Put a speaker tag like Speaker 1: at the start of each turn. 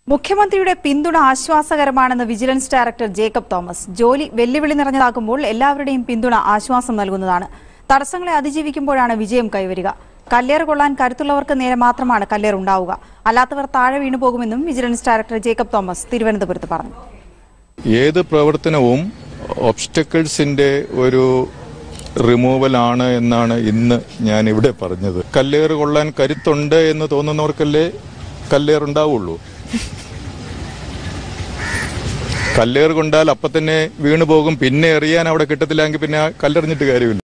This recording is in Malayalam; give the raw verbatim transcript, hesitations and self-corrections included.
Speaker 1: മുഖ്യമന്ത്രിയുടെ പിന്തുണ ആശ്വാസകരമാണെന്ന് വിജിലൻസ് ഡയറക്ടർ ജേക്കബ് തോമസ്. ജോലി വെല്ലുവിളി നിറഞ്ഞതാകുമ്പോൾ എല്ലാവരുടെയും പിന്തുണ ആശ്വാസം നൽകുന്നതാണ്. തടസ്സങ്ങളെ അതിജീവിക്കുമ്പോഴാണ് വിജയം കൈവരിക. കല്ലേറ് കൊള്ളാൻ കരുത്തുള്ളവർക്ക് നേരെ മാത്രമാണ് കല്ലേറ് ഉണ്ടാവുക. അല്ലാത്തവർ താഴെ വീണുപോകുമെന്നും വിജിലൻസ് ഡയറക്ടർ ജേക്കബ് തോമസ് തിരുവനന്തപുരത്ത് പറഞ്ഞു.
Speaker 2: ഏത് പ്രവർത്തനവും ഒബ്സ്റ്റക്കിൾസിന്റെ ഒരു റിമൂവൽ ആണ് എന്നാണ് ഇന്ന് ഞാൻ ഇവിടെ പറഞ്ഞത്. കല്ലേറ് കൊള്ളാൻ കരുത്തുണ്ട് എന്ന് തോന്നുന്നവർക്കല്ലേ കല്ലേറുണ്ടാവുള്ളൂ. കല്ലേറ് കൊണ്ടാൽ അപ്പം തന്നെ വീണു പോകും. പിന്നെ എറിയാൻ അവിടെ കിട്ടത്തില്ലെങ്കിൽ പിന്നെ കല്ലെറിഞ്ഞിട്ട് കാര്യമില്ല.